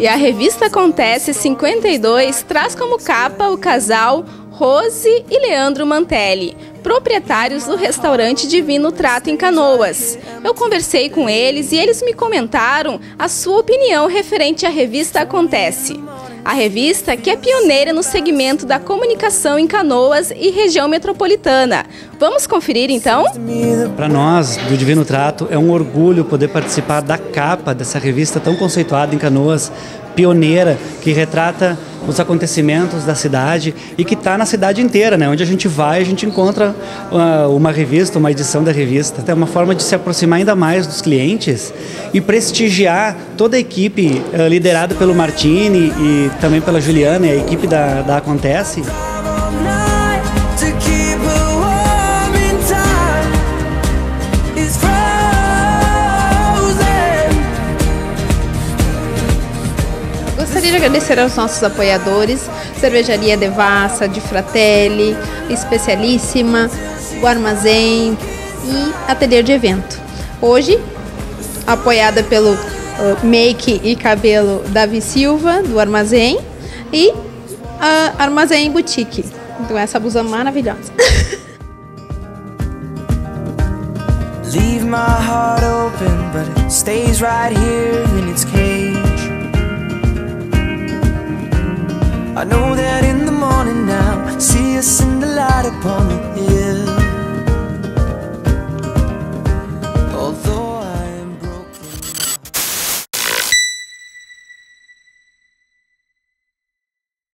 E a revista Acontece 52 traz como capa o casal Rose e Leandro Mantelli, proprietários do restaurante Divino Trato em Canoas. Eu conversei com eles e eles me comentaram a sua opinião referente à revista Acontece. A revista que é pioneira no segmento da comunicação em Canoas e região metropolitana. Vamos conferir então? Para nós, do Divino Trato, é um orgulho poder participar da capa dessa revista tão conceituada em Canoas, pioneira, que retrata os acontecimentos da cidade e que está na cidade inteira, né? Onde a gente vai, a gente encontra uma revista, uma edição da revista. É uma forma de se aproximar ainda mais dos clientes e prestigiar toda a equipe liderada pelo Martini e também pela Juliana, a equipe da Acontece. Gostaria de agradecer aos nossos apoiadores, Cervejaria Devassa, de Fratelli, Especialíssima, o Armazém e Ateliê de Evento. Hoje, apoiada pelo Make e Cabelo Davi Silva, do Armazém, e a Armazém Boutique, com essa blusa maravilhosa. Leave my heart open, but it stays right here in its cage. I know that in the morning now, see us in the light upon the